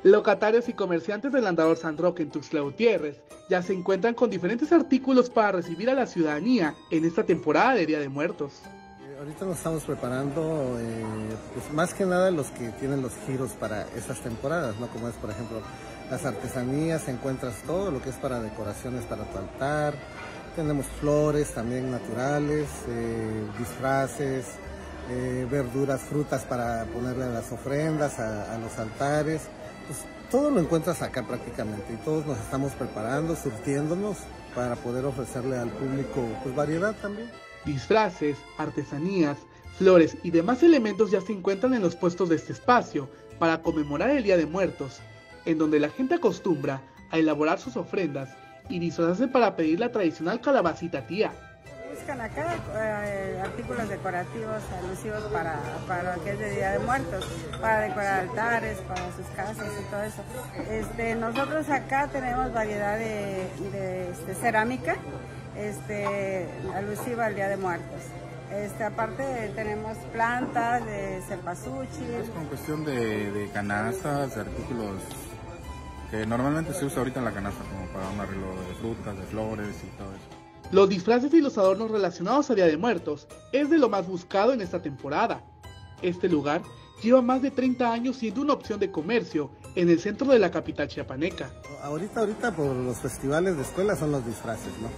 Locatarios y comerciantes del Andador San Roque en Tuxtla Gutiérrez ya se encuentran con diferentes artículos para recibir a la ciudadanía en esta temporada de Día de Muertos. Ahorita nos estamos preparando, pues más que nada los que tienen los giros para estas temporadas, ¿no? Como es, por ejemplo, las artesanías, encuentras todo lo que es para decoraciones para tu altar, tenemos flores también naturales, disfraces, verduras, frutas para ponerle a las ofrendas, a los altares. Pues todo lo encuentras acá prácticamente y todos nos estamos preparando, surtiéndonos para poder ofrecerle al público pues variedad también. Disfraces, artesanías, flores y demás elementos ya se encuentran en los puestos de este espacio para conmemorar el Día de Muertos, en donde la gente acostumbra a elaborar sus ofrendas y disfrazarse para pedir la tradicional calabacita tía. Buscan acá artículos decorativos alusivos para lo que es de Día de Muertos, para decorar altares, para sus casas y todo eso. Nosotros acá tenemos variedad de cerámica alusiva al Día de Muertos. Aparte tenemos plantas de cempasúchil. Es con cuestión de canastas, de artículos que normalmente se usa ahorita en la canasta, como para un arreglo de frutas, de flores y todo eso. Los disfraces y los adornos relacionados a Día de Muertos es de lo más buscado en esta temporada. Este lugar lleva más de 30 años siendo una opción de comercio en el centro de la capital chiapaneca. Ahorita por los festivales de escuela son los disfraces, ¿no?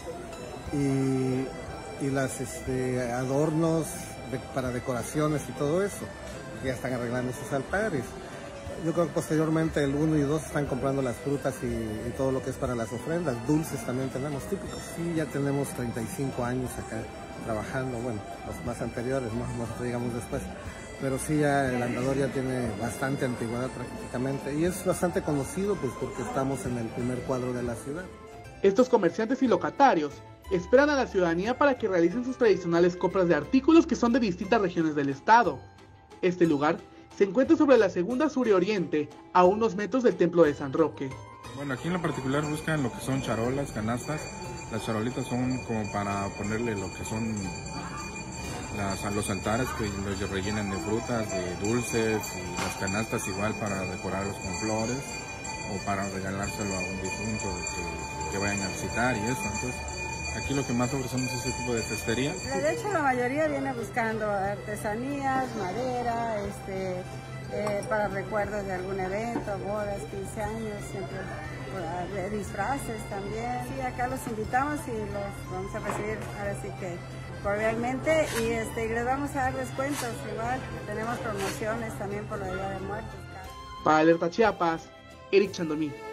Y las adornos para decoraciones y todo eso, ya están arreglando sus altares. Yo creo que posteriormente el 1 y 2 están comprando las frutas y todo lo que es para las ofrendas. Dulces también tenemos típicos. Sí, ya tenemos 35 años acá trabajando, bueno, los más anteriores, nosotros llegamos después. Pero sí, ya el Andador ya tiene bastante antigüedad prácticamente y es bastante conocido pues porque estamos en el primer cuadro de la ciudad. Estos comerciantes y locatarios esperan a la ciudadanía para que realicen sus tradicionales compras de artículos que son de distintas regiones del estado. Este lugar se encuentra sobre la segunda sur y oriente, a unos metros del templo de San Roque. Bueno, aquí en lo particular buscan lo que son charolas, canastas. Las charolitas son como para ponerle lo que son los altares, que los rellenan de frutas, de dulces, y las canastas igual para decorarlos con flores o para regalárselo a un difunto que vayan a visitar y eso. Entonces, aquí lo que más ofrecemos es ese tipo de cestería. De hecho, la mayoría viene buscando artesanías, madera, para recuerdos de algún evento, bodas, 15 años, siempre disfraces también. Sí, acá los invitamos y los vamos a recibir ahora sí que cordialmente y les vamos a dar descuentos igual. Tenemos promociones también por la Día de Muertos. Para Alerta Chiapas, Eric Chandomí.